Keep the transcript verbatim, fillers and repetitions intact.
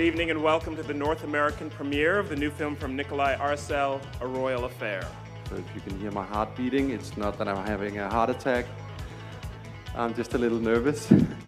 evening and welcome to the North American premiere of the new film from Nikolaj Arcel, A Royal Affair. So if you can hear my heart beating, it's not that I'm having a heart attack. I'm just a little nervous.